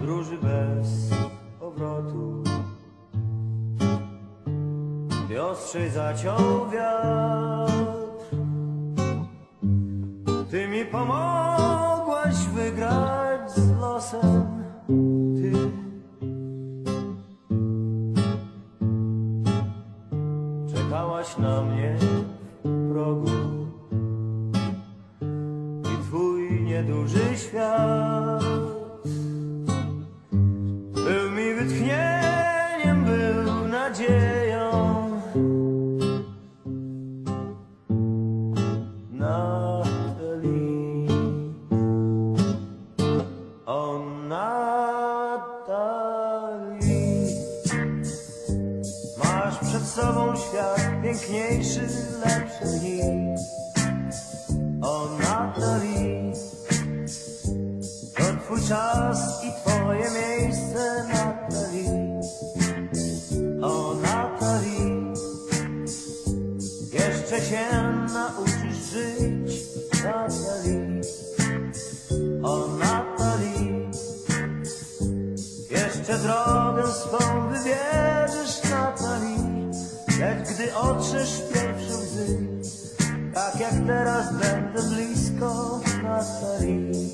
podróży bez powrotu. Ty ostrzej zaciął wiatr, ty mi pomogłaś wygrać z losem. Ty czekałaś na mnie w progu i twój nieduży świat był mi wytchnieniem, był nadzieją. Natalii, o Natalii, masz przed sobą świat piękniejszy, lepszy dni. O Natalii, to twój czas i twoje miejsce, Natalii. O Natalii, jeszcze się nauczysz żyć, Natalii. O Natalii, jeszcze drogę swą wybierzesz, Natalii. Lecz gdy otrzesz pierwsze łzy, tak jak teraz będę blisko, Natalii.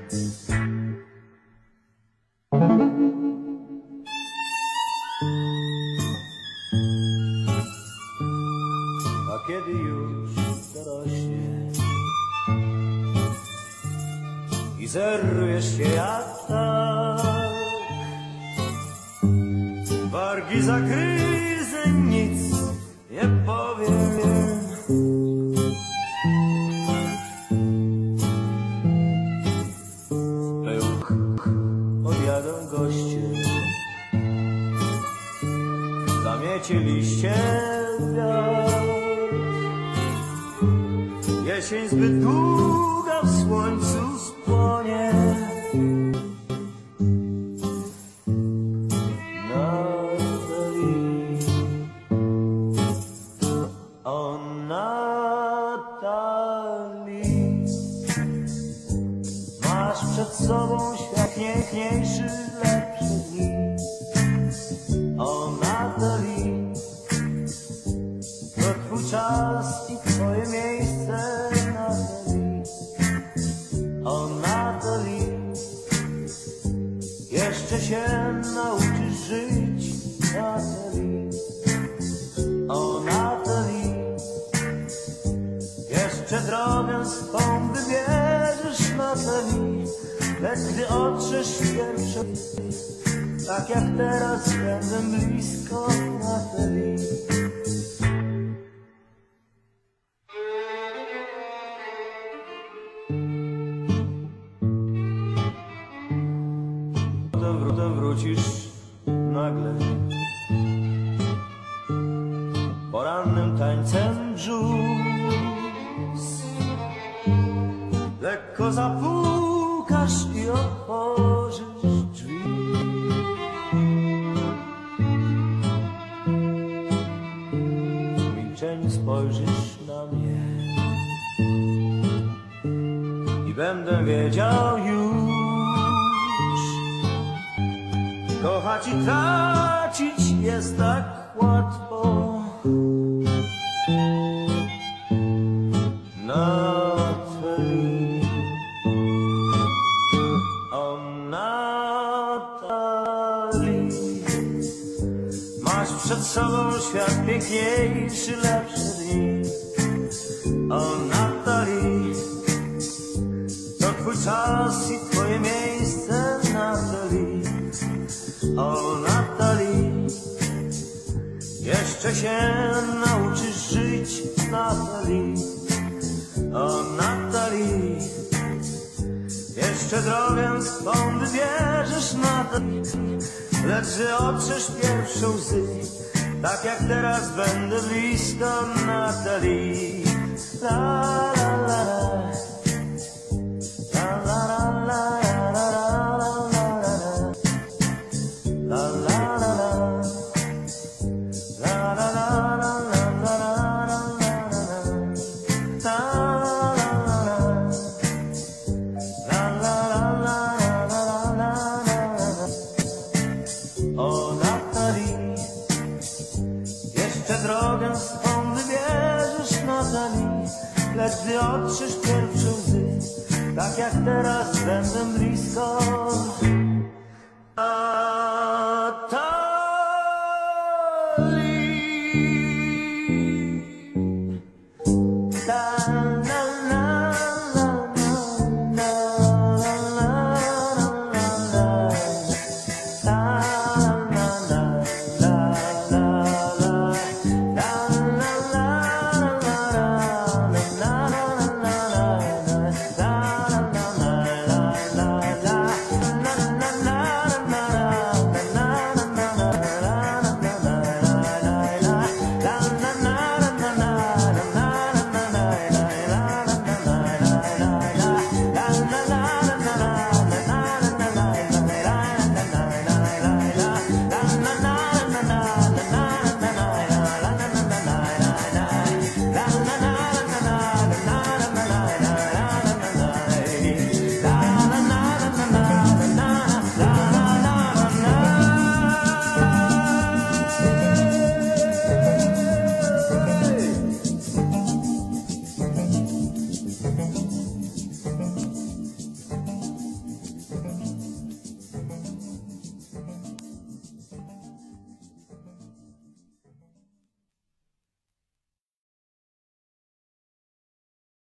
A kiedy już dorośnie i zerujesz się jak tak, wargi zagryzę, nic nie powiem. Pyłk, odjadą goście, zamiecie liście wiatr. Jesień zbyt długa w słońcu spłonie. Natalii, o Natalii, masz przed sobą świat piękniejszy, lepszy dni. O Natalii, to twój czas i twoje miejsce, Natalii. O Natalii, jeszcze się nauczysz żyć, Natalii. O Natalii, jeszcze drogę swą wybierzesz, Natalii. Lecz gdy otrzesz pierwsze, tak jak teraz będę blisko, Natalii. Potem wrócisz nagle porannym tańcem brzóz. Lekko zapukasz i otworzysz drzwi. W milczeniu spojrzysz na mnie i będę wiedział już, kochać i tracić jest tak łatwo. Natalii, o Natalii, masz przed sobą świat piękniejszy, lepszy dni. O Natalii, to twój czas i twoje miejsce, Natalii. O Natalii, jeszcze się nauczysz żyć, Natalii. O Natalii, jeszcze drogę swą wybierzesz, Natalii. Lecz gdy otrzesz pierwsze łzy, tak jak teraz będę blisko, Natalii. La la la la.